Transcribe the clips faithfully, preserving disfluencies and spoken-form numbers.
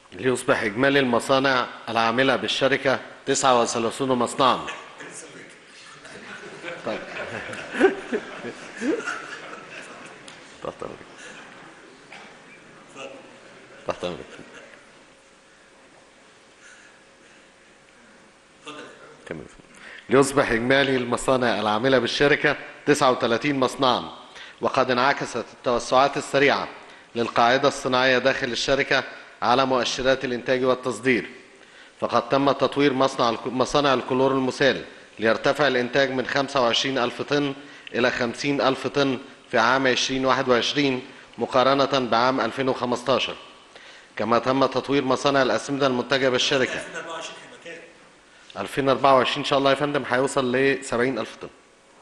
ليصبح إجمالي المصانع العاملة بالشركة تسعة وثلاثين مصنعا. طيب. تحت أمرك. تحت أمرك. كمل. ليصبح إجمالي المصانع العاملة بالشركة تسعة وثلاثين مصنعا، وقد انعكست التوسعات السريعة للقاعدة الصناعية داخل الشركة على مؤشرات الإنتاج والتصدير، فقد تم تطوير مصنع مصانع الكلور المسال ليرتفع الإنتاج من خمسة وعشرين ألف طن إلى خمسين ألف طن في عام ألفين وواحد وعشرين مقارنة بعام ألفين وخمسة عشر. كما تم تطوير مصانع الأسمدة المنتجة بالشركة. ألفين وأربعة وعشرين إن شاء الله يا فندم هيوصل ل سبعين ألف طن.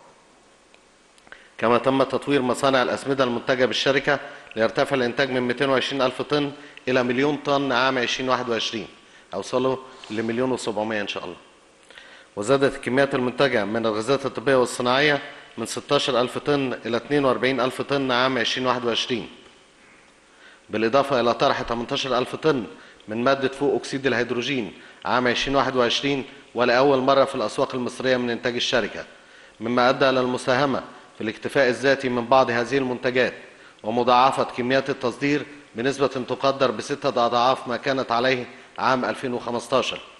كما تم تطوير مصانع الأسمدة المنتجة بالشركة ليرتفع الإنتاج من مئتين وعشرين ألف طن إلى مليون طن عام ألفين وواحد وعشرين، أوصلوا لمليون وسبعمائة إن شاء الله. وزادت الكميات المنتجة من الغازات الطبية والصناعية من ستة عشر ألف طن إلى اثنين وأربعين ألف طن عام ألفين وواحد وعشرين، بالإضافة إلى طرح ثمانية عشر ألف طن من مادة فوق أكسيد الهيدروجين عام ألفين وواحد وعشرين، ولأول مرة في الأسواق المصرية من إنتاج الشركة، مما أدى إلى المساهمة في الاكتفاء الذاتي من بعض هذه المنتجات ومضاعفة كميات التصدير بنسبة تقدر بستة أضعاف ما كانت عليه عام ألفين وخمسة عشر.